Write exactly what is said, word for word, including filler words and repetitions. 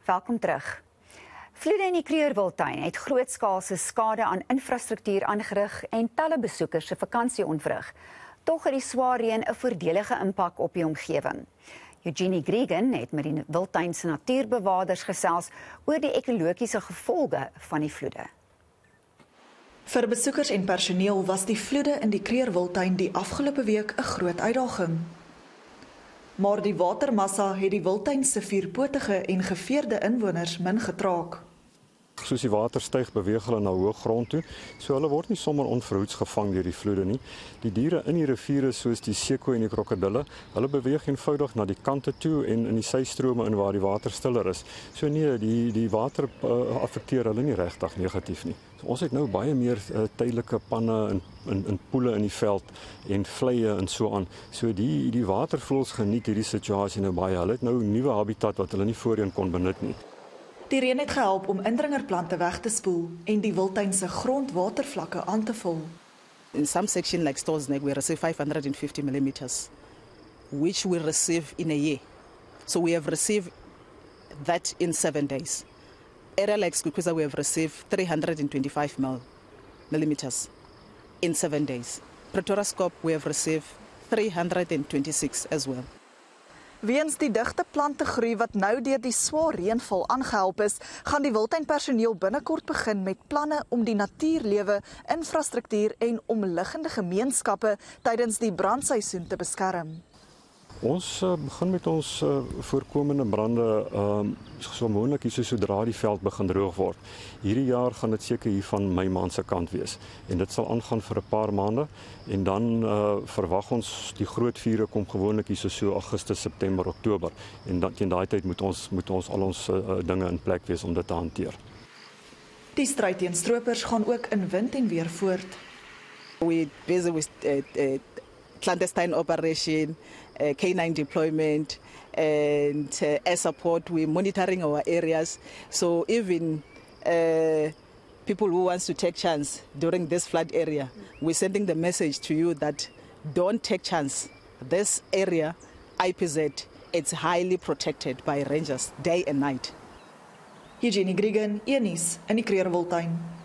Welkom terug. Vloede in die Krugerwildtuin het grootskaalse skade aan infrastruktuur aangerig en talle besoekers se vakansie ontwrig. Tog het die swaar reën 'n voordelige impak op die omgewing. Eugenie Gregan het met die wildtuin se natuurbewaarders gesels oor die ekologiese gevolge van die vloede. Vir besoekers en personeel was die vloede in die Krugerwildtuin die afgelope week 'n groot uitdaging. Maar die watermassa het die wildtuin se vierpotige en geveerde inwoners min getraak. Soos die water styg, beweeg hulle na hoë grond toe, so hulle word nie sommer onverhoeds gevang deur die vloede nie. Die diere in die riviere soos die seko en die krokodille, hulle beweeg eenvoudig na die kante toe en in die systrome in waar die water stiller is. So nee, die die water uh, affekteer hulle nie regtig negatief nie. So ons het nou baie meer uh, tydelike panne in in in poele in die veld en vleie en so aan. So die die watervoëls geniet hierdie situasie nou baie. Hulle het nou 'n nuwe habitat wat hulle nie voorheen kon benut nie. Die reën het gehelp om indringerplante weg te spoel en die wildtuin se grondwatervlakke aan te vul. In some section like Storesneck, we receive five hundred fifty millimeters, which we receive in a year. So we have received that in seven days. Area like Skukuza, we have received three hundred twenty-five millimeters in seven days. Pretoria Scope, we have received three hundred twenty-six as well. Weens die digte plantegroei wat nou deur die swaar reënval aangehelp is, gaan die wildtuinpersoneel binnekort begin met planne om die natuurlewe, infrastruktuur en omliggende gemeenskappe tydens die brandseisoen te beskerm. Ons uh, begin met ons uh, voorkomende brande uh, so moontlik hier sodra die veld begin droog word. Hierdie jaar gaan dit seker hier van my maand se kant wees en dit sal aangaan vir 'n paar maande en dan uh, verwag ons die groot vure kom gewoonlik hier so, so Augustus, September, Oktober en dan teen daai tyd moet ons moet ons al ons uh, dinge in plek wees om dit te hanteer. Die stryd teen stroopers gaan ook in wind en weer voort. We busy with uh, uh, clandestine operation, uh, K nine deployment, and uh, air support. We're monitoring our areas. So even uh, people who wants to take chance during this flood area, we're sending the message to you that don't take chance. This area, I P Z, it's highly protected by rangers day and night. Eugenie Gregan, Eunice in die Krugerwildtuin.